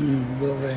Vừa về.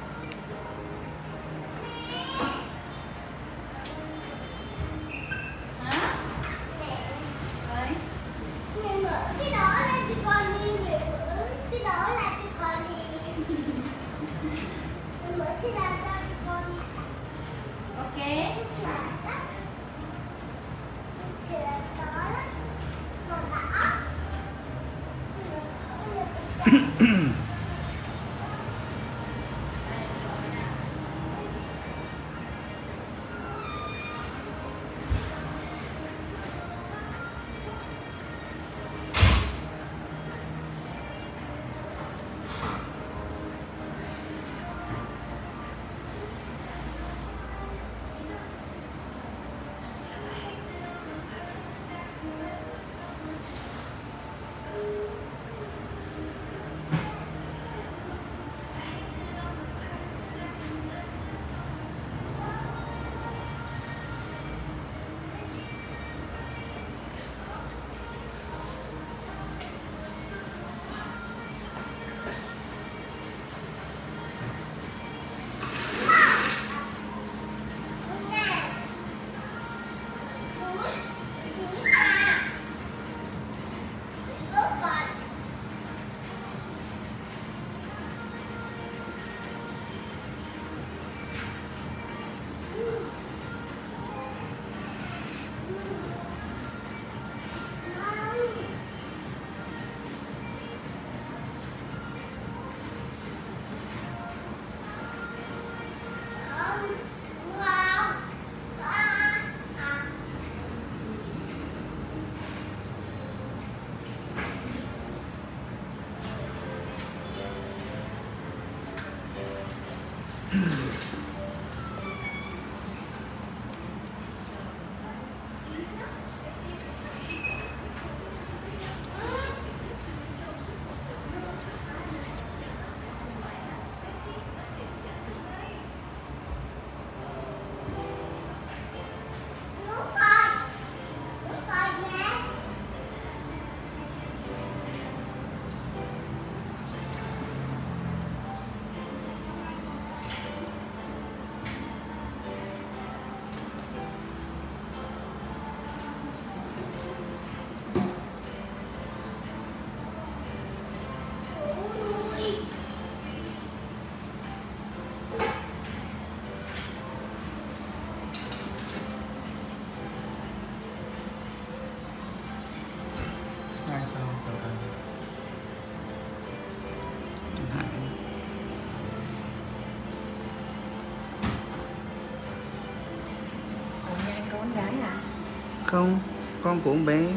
Sao từ từ hẳn. Nhà anh có con gái à? Không, con của con bé.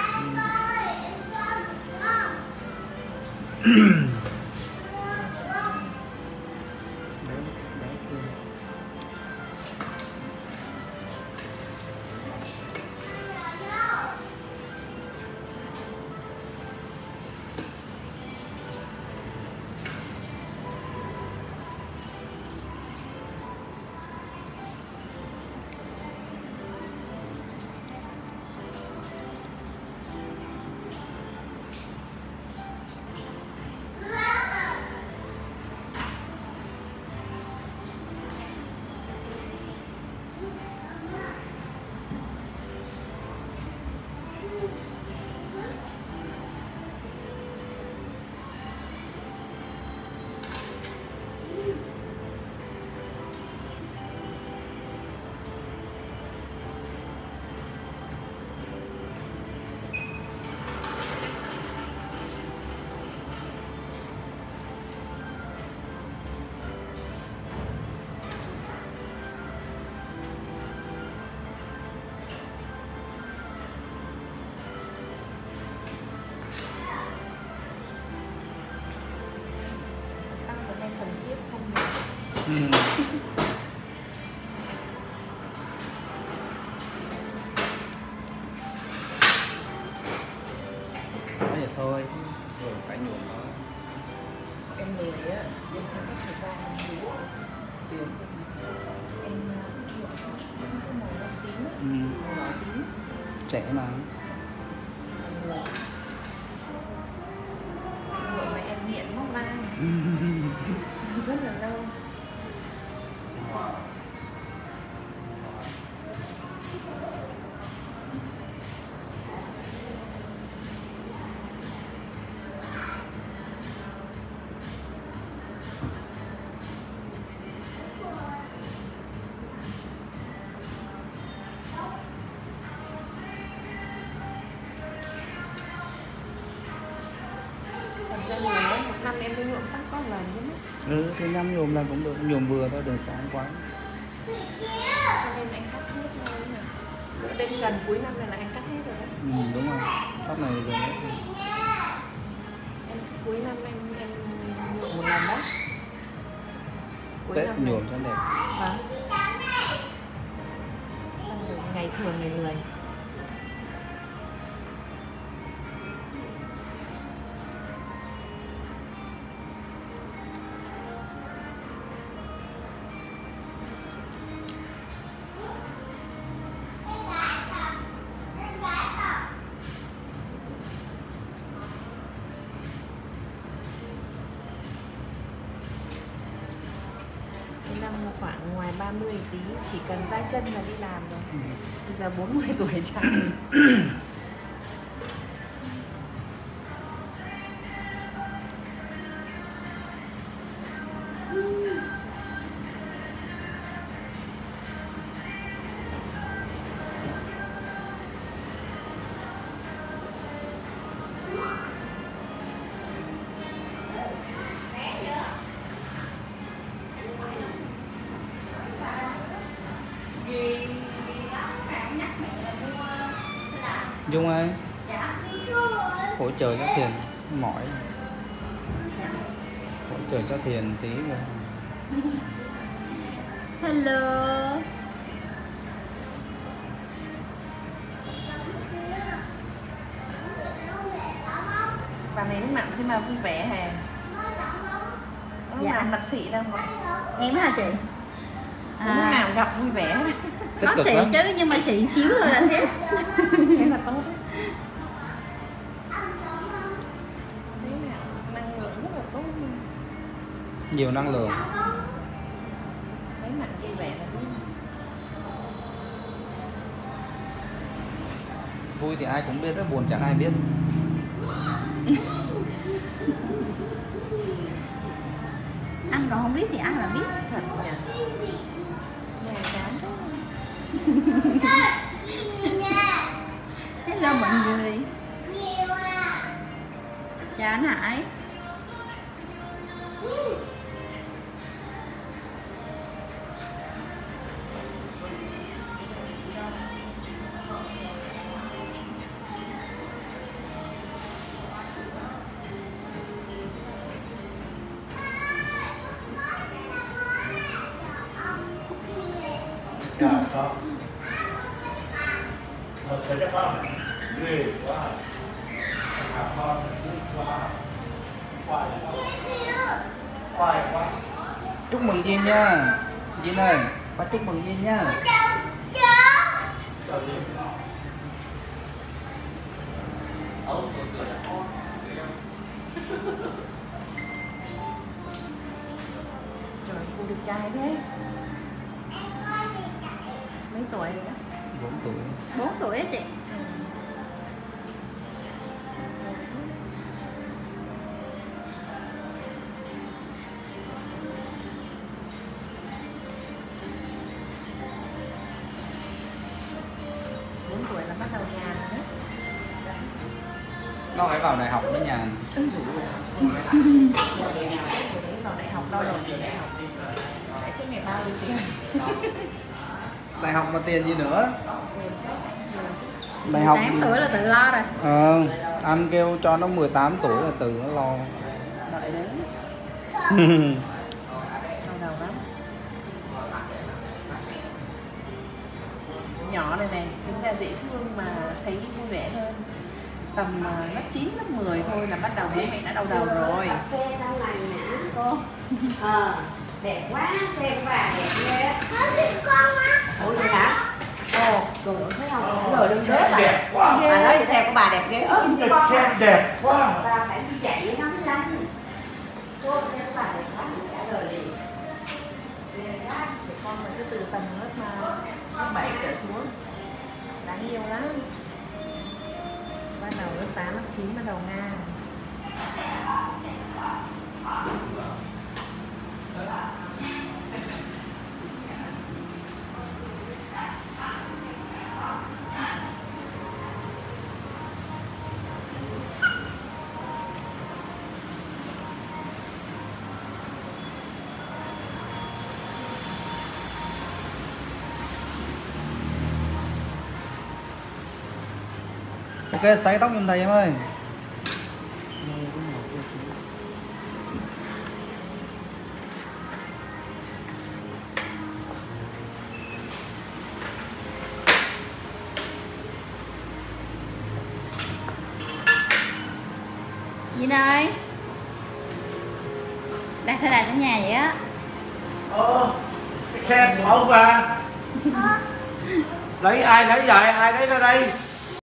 Nói vậy thôi chứ rồi phải nhuộm nó. Em lười á, em không có thời gian đủ Tiền. em nhuộm cái màu đen tím á, màu đỏ tím Trẻ mà. nhuộm mà em nghiện móc vai. em đi nhuộm tóc có lần chứ. Ừ, thì nhâm nhuộm là cũng được, nhuộm vừa thôi, đừng sáng quá. Cho nên anh cắt hết thôi nè. Đến gần cuối năm này là anh cắt hết rồi đấy. Ừ, đúng rồi, tóc này rồi đấy. Em cuối năm em nhuộm một lần đó. Tết nhuộm cho đẹp. Vâng. Xong rồi ngày thường ngày lười. Năm khoảng ngoài 30 tí, chỉ cần ra chân là đi làm rồi. Bây giờ 40 tuổi chẳng. Dung ơi, hỗ trợ cho Thiền mỏi, hỗ trợ cho Thiền tí rồi. Hello. Bà này lúc nào khi mà vui vẻ hả? Lúc Dạ. nào đặc sĩ đâu mà. Em hả chị? Lúc nào gặp vui vẻ. Tích Có cực xịn lắm. chứ, nhưng mà xịn xíu thôi là thế. Thế là tốt. Thế nào năng lượng rất là tốt luôn. Nhiều năng lượng. Thấy mặt vui vẻ là tốt. Vui thì ai cũng biết, rất buồn chẳng ai biết. Anh còn không biết thì ai mà biết. Thật nhỉ. Nhà chán quá. Hello mọi người. Chào anh Hải. Dạ, có. Một cái cho con. Ghê quá. Con quá. Khoai quá. Chúc mừng Duyên nha. Duyên ơi, phải chúc mừng Duyên nha. Trời, cô được trai thế. Mấy tuổi rồi đó? 4 tuổi. 4 tuổi á chị. Tuổi là bắt đầu nhàn rồi đó. Nó phải vào đại học mới nhàn. Vào đại học đâu rồi đại học đại suất ngày bao nhiêu tiền? Đại học mà tiền gì nữa. Đại học 18 tuổi là tự lo rồi. Anh kêu cho nó 18 tuổi là tự nó lo. Đợi đấy. Đau đầu lắm. Nhỏ này này, tính ra dễ thương mà thấy vui vẻ hơn. Tầm lớp 9, lớp 10 thôi là bắt đầu bố mẹ đã đau đầu rồi. Xe đau này nè. Cô. Đẹp quá, xe của bà đẹp ghê. Con á. Ủa vậy hả? Ồ, cường thấy không? Rồi đừng rớt à. Đẹp quá. Bà nói xe của bà đẹp ghê. Xe đẹp quá. Bà phải đi chạy với nó mới lanh. Cô, xe của bà đẹp quá, mình trả lời liền. Trẻ con mà cứ từ tầm lớp 7 trở xuống đáng yêu lắm. Bắt đầu lớp 8, lớp 9 bắt đầu ngang. Ok, sấy tóc giùm thầy em ơi. Vinh ơi, đặt xe đạp ở nhà vậy á? Cái xe của ông mà. Lấy ai lấy vậy, ai lấy ra đây?